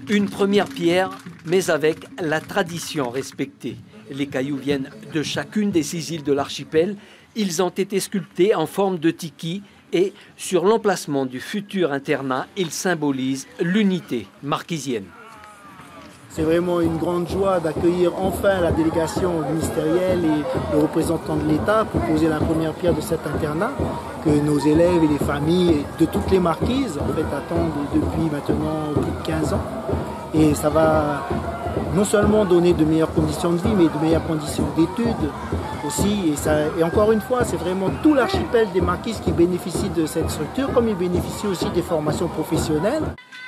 Une première pierre, mais avec la tradition respectée. Les cailloux viennent de chacune des 6 îles de l'archipel. Ils ont été sculptés en forme de tiki et sur l'emplacement du futur internat, ils symbolisent l'unité marquisienne. C'est vraiment une grande joie d'accueillir enfin la délégation ministérielle et le représentant de l'État pour poser la première pierre de cet internat que nos élèves et les familles de toutes les marquises en fait, attendent depuis maintenant plus de 15 ans. Et ça va non seulement donner de meilleures conditions de vie, mais de meilleures conditions d'études aussi. Et encore une fois, c'est vraiment tout l'archipel des marquises qui bénéficie de cette structure, comme il bénéficie aussi des formations professionnelles.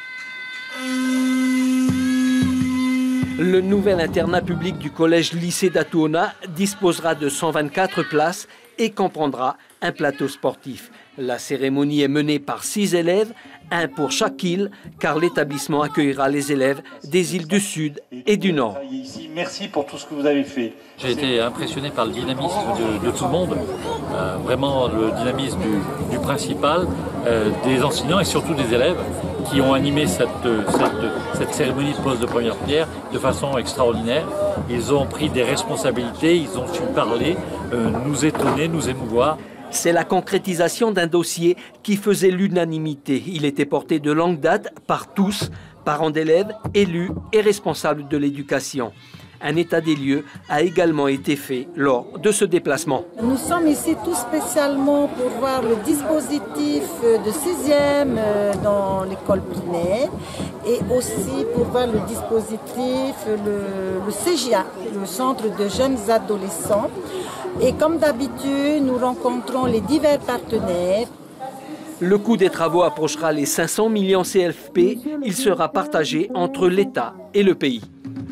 Le nouvel internat public du collège-lycée d'Atouona disposera de 124 places et comprendra un plateau sportif. La cérémonie est menée par 6 élèves, un pour chaque île, car l'établissement accueillera les élèves des îles du Sud et du Nord. Merci pour tout ce que vous avez fait. J'ai été impressionné par le dynamisme de tout le monde, vraiment le dynamisme du principal, des enseignants et surtout des élèves qui ont animé cette cérémonie de pose de première pierre de façon extraordinaire. Ils ont pris des responsabilités, ils ont su parler, nous étonner, nous émouvoir. C'est la concrétisation d'un dossier qui faisait l'unanimité. Il était porté de longue date par tous, parents d'élèves, élus et responsables de l'éducation. Un état des lieux a également été fait lors de ce déplacement. Nous sommes ici tout spécialement pour voir le dispositif de 6e dans l'école primaire et aussi pour voir le dispositif, le CJA, le Centre de jeunes adolescents. Et comme d'habitude, nous rencontrons les divers partenaires. Le coût des travaux approchera les 500 millions CFP. Il sera partagé entre l'État et le pays.